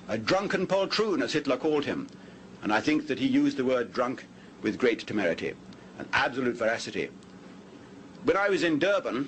a drunken poltroon, as Hitler called him. And I think that he used the word drunk with great temerity and absolute veracity. When I was in Durban,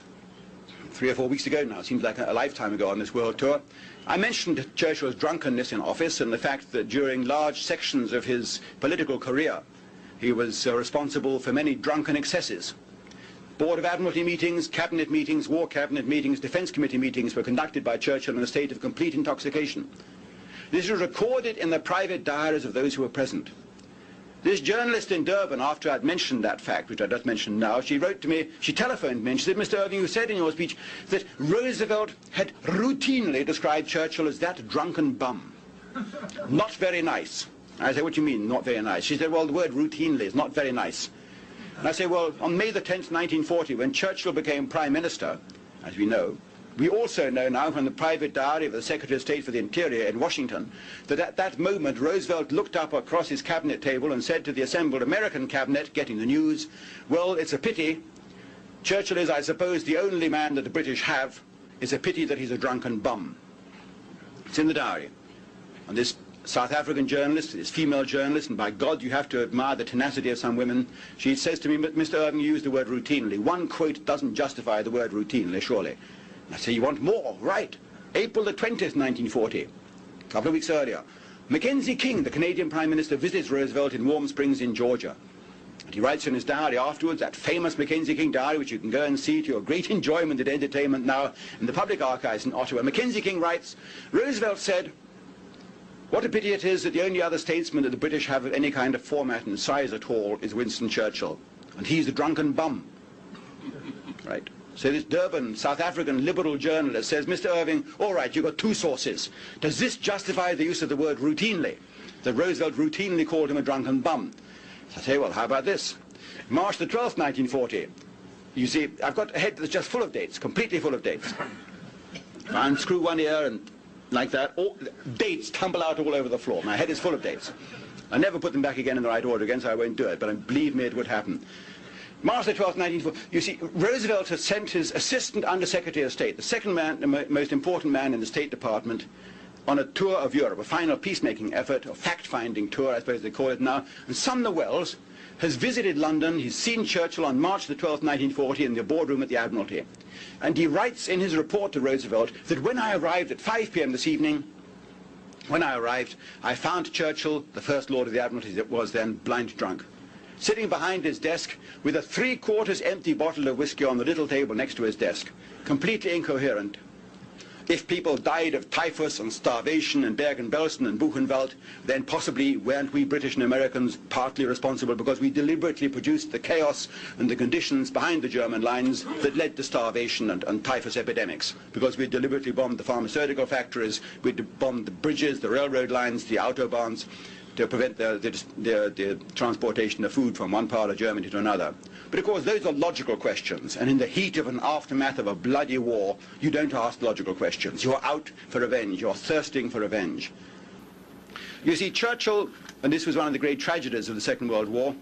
3 or 4 weeks ago now, seems like a lifetime ago on this world tour, I mentioned Churchill's drunkenness in office and the fact that during large sections of his political career, he was responsible for many drunken excesses. Board of Admiralty meetings, cabinet meetings, war cabinet meetings, defense committee meetings were conducted by Churchill in a state of complete intoxication. This was recorded in the private diaries of those who were present. This journalist in Durban, after I'd mentioned that fact, which I just mentioned now, she wrote to me, she telephoned me, and she said, Mr. Irving, you said in your speech that Roosevelt had routinely described Churchill as that drunken bum. Not very nice. I said, what do you mean, not very nice? She said, well, the word routinely is not very nice. And I say, well, on May the 10th, 1940, when Churchill became Prime Minister, as we know, we also know now from the private diary of the Secretary of State for the Interior in Washington that at that moment Roosevelt looked up across his cabinet table and said to the assembled American cabinet, getting the news, well, it's a pity. Churchill is, I suppose, the only man that the British have. It's a pity that he's a drunken bum. It's in the diary. And this South African journalist, this female journalist, and by God you have to admire the tenacity of some women, she says to me, Mr. Irving used the word routinely. One quote doesn't justify the word routinely, surely. I say, you want more? Right. April the 20th, 1940, a couple of weeks earlier, Mackenzie King, the Canadian Prime Minister, visits Roosevelt in Warm Springs in Georgia. And he writes in his diary afterwards, that famous Mackenzie King diary, which you can go and see to your great enjoyment and entertainment now in the public archives in Ottawa. Mackenzie King writes, Roosevelt said, what a pity it is that the only other statesman that the British have of any kind of format and size at all is Winston Churchill. And he's a drunken bum. Right. So this Durban, South African liberal journalist says, Mr. Irving, all right, you've got two sources. Does this justify the use of the word routinely? That Roosevelt routinely called him a drunken bum. So I say, well, how about this? March the 12th, 1940. You see, I've got a head that's just full of dates, completely full of dates. I unscrew one ear and like that, all, dates tumble out all over the floor. My head is full of dates. I never put them back again in the right order again, so I won't do it, but believe me, it would happen. March the 12th, 1940, you see, Roosevelt has sent his assistant under-secretary of state, the second man, the most important man in the State Department, on a tour of Europe, a final peacemaking effort, or fact-finding tour, I suppose they call it now. And Sumner Wells has visited London. He's seen Churchill on March the 12th, 1940, in the boardroom at the Admiralty. And he writes in his report to Roosevelt that when I arrived at 5 p.m. this evening, when I arrived, I found Churchill, the First Lord of the Admiralty as it was then, blind drunk, sitting behind his desk with a 3/4 empty bottle of whiskey on the little table next to his desk, completely incoherent. If people died of typhus and starvation in Bergen-Belsen and Buchenwald, then possibly weren't we British and Americans partly responsible because we deliberately produced the chaos and the conditions behind the German lines that led to starvation and typhus epidemics, because we deliberately bombed the pharmaceutical factories, we bombed the bridges, the railroad lines, the autobahns, to prevent the transportation of food from one part of Germany to another. But of course those are logical questions, and in the heat of an aftermath of a bloody war, you don't ask logical questions. You're out for revenge, you're thirsting for revenge. You see, Churchill, and this was one of the great tragedies of the Second World War,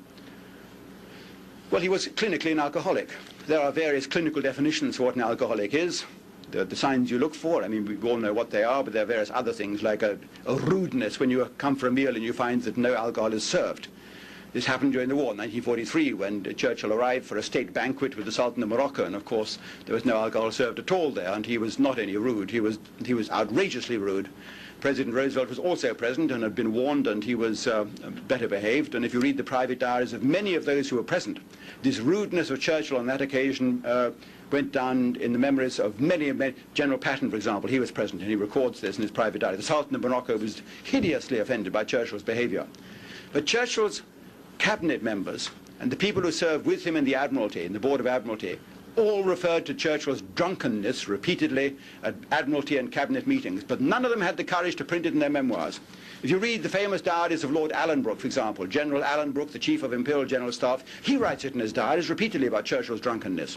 well, he was clinically an alcoholic. There are various clinical definitions for what an alcoholic is. The signs you look for, I mean, we all know what they are, but there are various other things, like a rudeness when you come for a meal and you find that no alcohol is served. This happened during the war, 1943, when Churchill arrived for a state banquet with the Sultan of Morocco, and of course there was no alcohol served at all there, and he was not only rude, he was outrageously rude. President Roosevelt was also present and had been warned, and he was better behaved. And if you read the private diaries of many of those who were present, this rudeness of Churchill on that occasion went down in the memories of many. General Patton, for example, he was present, and he records this in his private diary. The Sultan of Morocco was hideously offended by Churchill's behavior. But Churchill's cabinet members and the people who served with him in the Admiralty, in the Board of Admiralty, all referred to Churchill's drunkenness repeatedly at Admiralty and cabinet meetings, but none of them had the courage to print it in their memoirs. If you read the famous diaries of Lord Allenbrook, for example, General Allenbrook, the Chief of Imperial General Staff, he writes it in his diaries repeatedly about Churchill's drunkenness.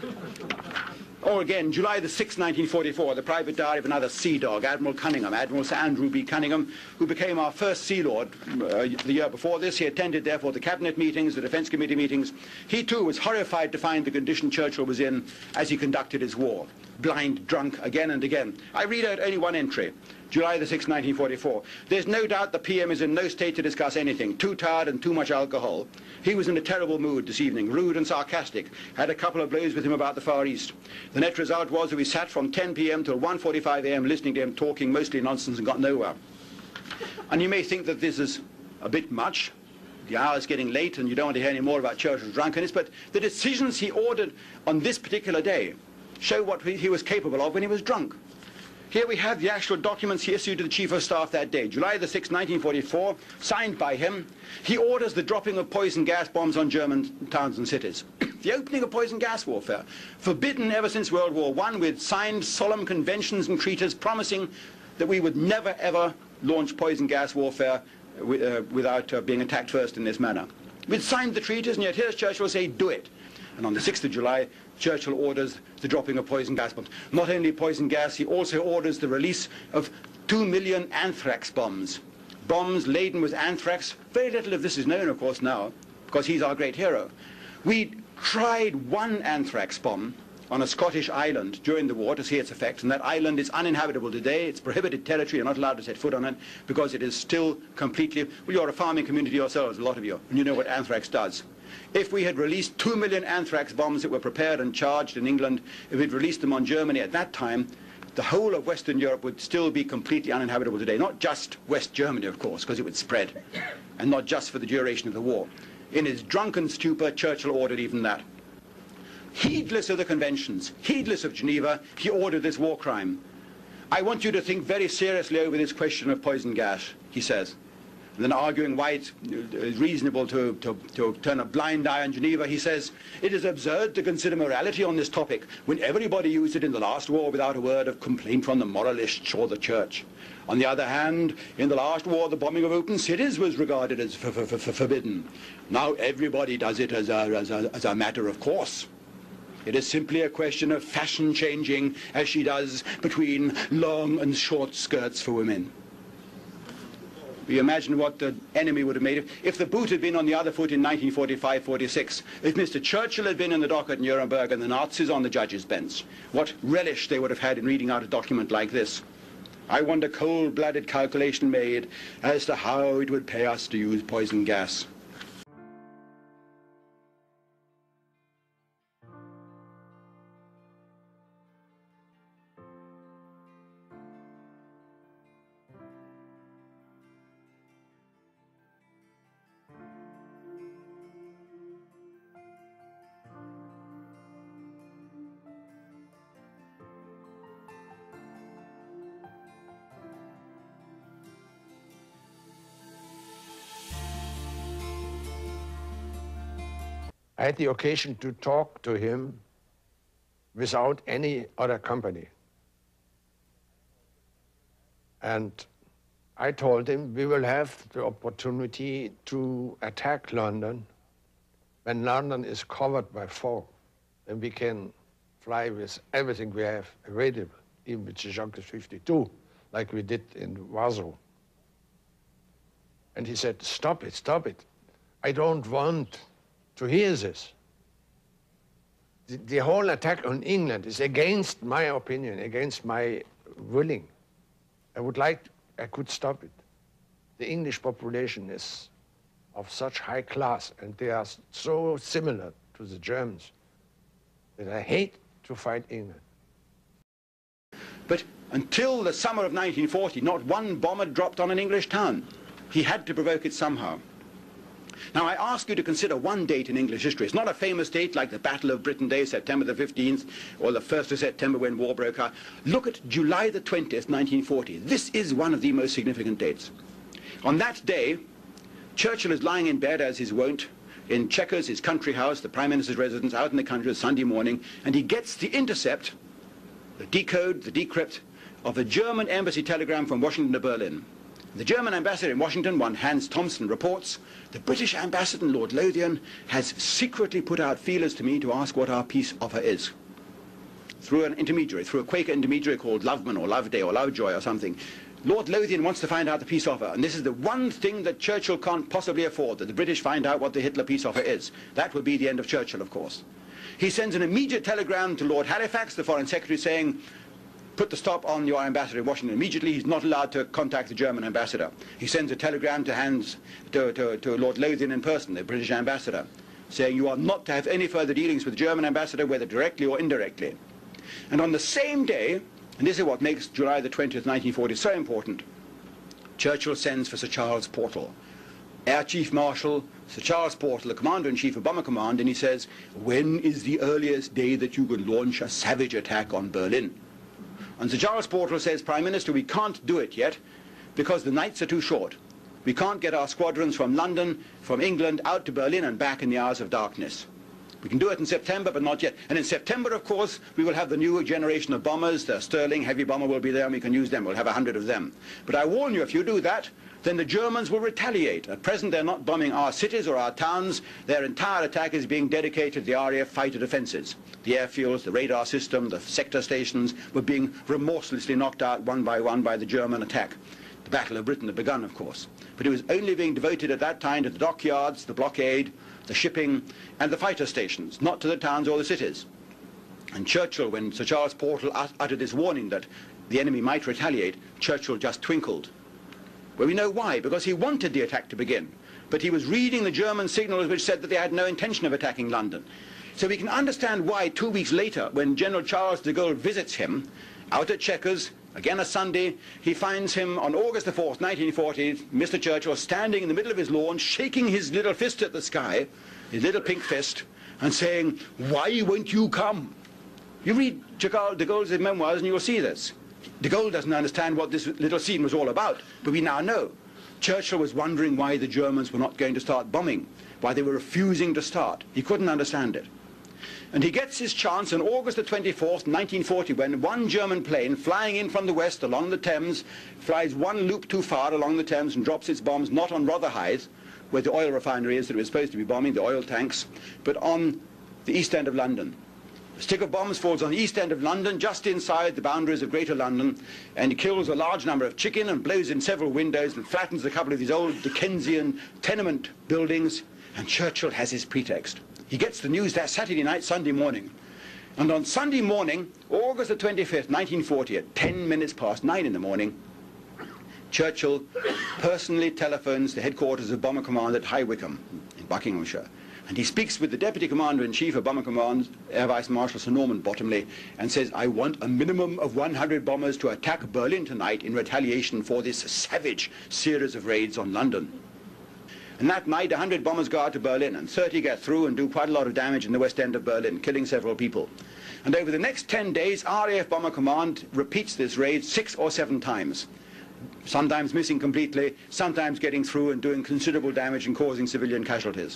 Or again, July the 6th, 1944, the private diary of another sea dog, Admiral Cunningham, Admiral Sir Andrew B. Cunningham, who became our first Sea Lord the year before this. He attended, therefore, the cabinet meetings, the defense committee meetings. He, too, was horrified to find the condition Churchill was in as he conducted his war. Blind drunk again and again. I read out only one entry. July the 6th, 1944. There's no doubt the PM is in no state to discuss anything. Too tired and too much alcohol. He was in a terrible mood this evening, rude and sarcastic. Had a couple of blows with him about the Far East. The net result was that we sat from 10 p.m. till 1:45 a.m. listening to him talking mostly nonsense and got nowhere. And you may think that this is a bit much. The hour's getting late and you don't want to hear any more about Churchill's drunkenness, but the decisions he ordered on this particular day show what he was capable of when he was drunk. Here we have the actual documents he issued to the Chief of Staff that day. July the 6th, 1944, signed by him. He orders the dropping of poison gas bombs on German towns and cities. The opening of poison gas warfare, forbidden ever since World War I, with signed solemn conventions and treaties promising that we would never ever launch poison gas warfare without being attacked first in this manner. We'd signed the treaties, and yet here's Churchill say, do it. And on the 6th of July, Churchill orders the dropping of poison gas bombs. Not only poison gas, he also orders the release of 2 million anthrax bombs. Bombs laden with anthrax. Very little of this is known, of course, now, because he's our great hero. We tried one anthrax bomb on a Scottish island during the war to see its effect, and that island is uninhabitable today. It's prohibited territory. You're not allowed to set foot on it because it is still completely... Well, you're a farming community yourselves, a lot of you, and you know what anthrax does. If we had released 2 million anthrax bombs that were prepared and charged in England, if we'd released them on Germany at that time, the whole of Western Europe would still be completely uninhabitable today. Not just West Germany, of course, because it would spread, and not just for the duration of the war. In his drunken stupor, Churchill ordered even that. Heedless of the conventions, heedless of Geneva, he ordered this war crime. I want you to think very seriously over this question of poison gas, he says. And then arguing why it's reasonable to turn a blind eye on Geneva, he says, it is absurd to consider morality on this topic when everybody used it in the last war without a word of complaint from the moralists or the church. On the other hand, in the last war, the bombing of open cities was regarded as forbidden. Now everybody does it as a matter of course. It is simply a question of fashion changing, as she does, between long and short skirts for women. You imagine what the enemy would have made if the boot had been on the other foot in 1945-46, if Mr. Churchill had been in the dock at Nuremberg and the Nazis on the judge's bench. What relish they would have had in reading out a document like this. I want a cold-blooded calculation made as to how it would pay us to use poison gas. I had the occasion to talk to him without any other company. And I told him we will have the opportunity to attack London when London is covered by fog. Then we can fly with everything we have available, even with the Junkers 52, like we did in Warsaw. And he said, stop it, stop it. I don't want to hear this. The whole attack on England is against my opinion, against my willing. I could stop it. The English population is of such high class, and they are so similar to the Germans that I hate to fight England. But until the summer of 1940, not one bomb had dropped on an English town. He had to provoke it somehow. Now, I ask you to consider one date in English history. It's not a famous date like the Battle of Britain Day, September the 15th, or the 1st of September when war broke out. Look at July the 20th, 1940. This is one of the most significant dates. On that day, Churchill is lying in bed, as is wont, in Chequers, his country house, the Prime Minister's residence, out in the country, Sunday morning, and he gets the intercept, the decode, the decrypt, of a German embassy telegram from Washington to Berlin. The German ambassador in Washington, one Hans Thompson, reports, the British ambassador, Lord Lothian, has secretly put out feelers to me to ask what our peace offer is. Through an intermediary, through a Quaker intermediary called Loveman or Loveday or Lovejoy or something. Lord Lothian wants to find out the peace offer, and this is the one thing that Churchill can't possibly afford, that the British find out what the Hitler peace offer is. That would be the end of Churchill, of course. He sends an immediate telegram to Lord Halifax, the Foreign Secretary, saying, put the stop on your ambassador in Washington immediately. He's not allowed to contact the German ambassador. He sends a telegram to Lord Lothian in person, the British ambassador, saying you are not to have any further dealings with the German ambassador, whether directly or indirectly. And on the same day, and this is what makes July the 20th, 1940 so important, Churchill sends for Sir Charles Portal, Air Chief Marshal Sir Charles Portal, the Commander-in-Chief of Bomber Command, and he says, when is the earliest day that you could launch a savage attack on Berlin? And Sir Charles Portal says, Prime Minister, we can't do it yet because the nights are too short. We can't get our squadrons from London, from England, out to Berlin and back in the hours of darkness. We can do it in September, but not yet. And in September, of course, we will have the new generation of bombers. The Sterling heavy bomber will be there, and we can use them. We'll have 100 of them. But I warn you, if you do that, then the Germans will retaliate. At present, they're not bombing our cities or our towns. Their entire attack is being dedicated to the RAF fighter defences. The airfields, the radar system, the sector stations were being remorselessly knocked out one by the German attack. The Battle of Britain had begun, of course. But it was only being devoted at that time to the dockyards, the blockade, the shipping, and the fighter stations, not to the towns or the cities. And Churchill, when Sir Charles Portal uttered this warning that the enemy might retaliate, Churchill just twinkled. Well, we know why, because he wanted the attack to begin, but he was reading the German signals which said that they had no intention of attacking London. So we can understand why 2 weeks later, when General Charles de Gaulle visits him, out at Chequers, again a Sunday, he finds him on August the 4th, 1940, Mr. Churchill standing in the middle of his lawn, shaking his little fist at the sky, his little pink fist, and saying, why won't you come? You read de Gaulle's memoirs and you'll see this. De Gaulle doesn't understand what this little scene was all about, but we now know. Churchill was wondering why the Germans were not going to start bombing, why they were refusing to start. He couldn't understand it. And he gets his chance on August the 24th, 1940, when one German plane flying in from the west along the Thames flies one loop too far along the Thames and drops its bombs not on Rotherhithe, where the oil refinery is that it was supposed to be bombing, the oil tanks, but on the east end of London. A stick of bombs falls on the east end of London, just inside the boundaries of Greater London, and it kills a large number of chicken and blows in several windows and flattens a couple of these old Dickensian tenement buildings, and Churchill has his pretext. He gets the news that Saturday night, Sunday morning. And on Sunday morning, August the 25th, 1940, at 10 minutes past 9 in the morning, Churchill personally telephones the headquarters of Bomber Command at High Wycombe in Buckinghamshire. And he speaks with the Deputy Commander-in-Chief of Bomber Command, Air Vice Marshal Sir Norman Bottomley, and says, I want a minimum of 100 bombers to attack Berlin tonight in retaliation for this savage series of raids on London. And that night, 100 bombers go out to Berlin, and 30 get through and do quite a lot of damage in the west end of Berlin, killing several people. And over the next 10 days, RAF Bomber Command repeats this raid 6 or 7 times, sometimes missing completely, sometimes getting through and doing considerable damage and causing civilian casualties.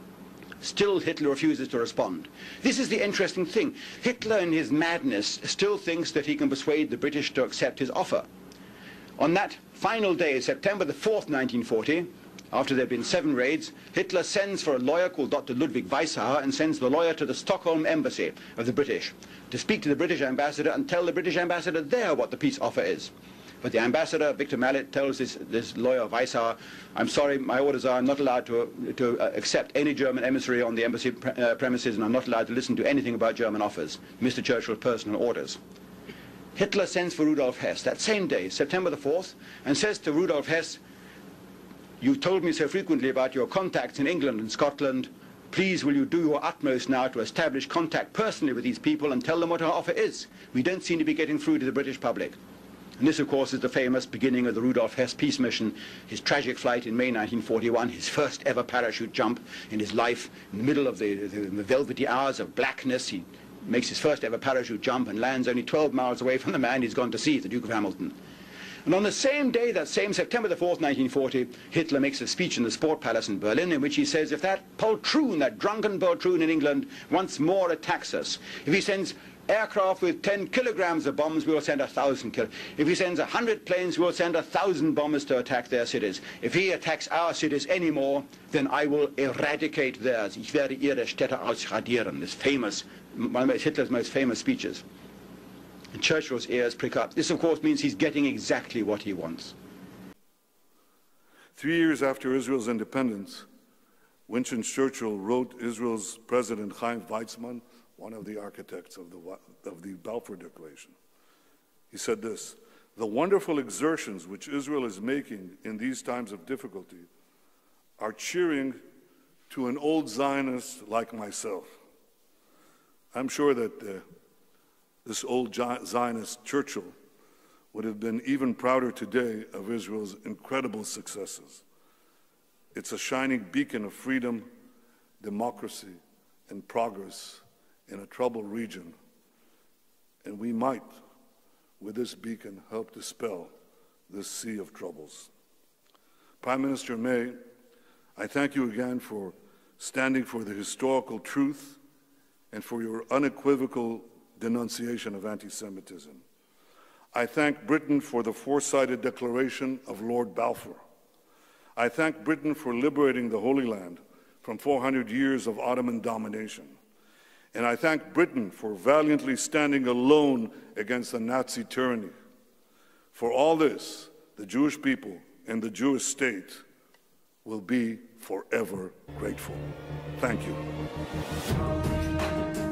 Still, Hitler refuses to respond. This is the interesting thing. Hitler, in his madness, still thinks that he can persuade the British to accept his offer. On that final day, September the 4th, 1940, after there have been 7 raids, Hitler sends for a lawyer called Dr. Ludwig Weishauer and sends the lawyer to the Stockholm embassy of the British to speak to the British ambassador and tell the British ambassador there what the peace offer is. But the ambassador, Victor Mallet, tells this lawyer, Weishauer, I'm sorry, my orders are I'm not allowed to accept any German emissary on the embassy premises, and I'm not allowed to listen to anything about German offers. Mr. Churchill's personal orders. Hitler sends for Rudolf Hess that same day, September the 4th, and says to Rudolf Hess, you've told me so frequently about your contacts in England and Scotland. Please, will you do your utmost now to establish contact personally with these people and tell them what our offer is? We don't seem to be getting through to the British public. And this, of course, is the famous beginning of the Rudolf Hess peace mission, his tragic flight in May 1941, his first ever parachute jump in his life. In the middle of the velvety hours of blackness, he makes his first ever parachute jump and lands only 12 miles away from the man he's gone to see, the Duke of Hamilton. And on the same day, that same September the 4th, 1940, Hitler makes a speech in the Sport Palace in Berlin in which he says, if that poltroon, that drunken poltroon in England, once more attacks us, if he sends aircraft with 10 kilograms of bombs, we will send 1,000 kilograms. If he sends 100 planes, we will send 1,000 bombers to attack their cities. If he attacks our cities anymore, then I will eradicate theirs. Ich werde ihre Städte ausradieren. This famous, one of Hitler's most famous speeches. And Churchill's ears prick up. This, of course, means he's getting exactly what he wants. 3 years after Israel's independence, Winston Churchill wrote Israel's President Chaim Weizmann, one of the architects of the Balfour Declaration. He He said this: "The wonderful exertions which Israel is making in these times of difficulty are cheering to an old Zionist like myself." I'm sure that this old Zionist Churchill would have been even prouder today of Israel's incredible successes. It's a shining beacon of freedom, democracy, and progress in a troubled region. And we might, with this beacon, help dispel this sea of troubles. Prime Minister May, I thank you again for standing for the historical truth and for your unequivocal denunciation of anti-Semitism. I thank Britain for the foresighted declaration of Lord Balfour. I thank Britain for liberating the Holy Land from 400 years of Ottoman domination. And I thank Britain for valiantly standing alone against the Nazi tyranny. For all this, the Jewish people and the Jewish state will be forever grateful. Thank you.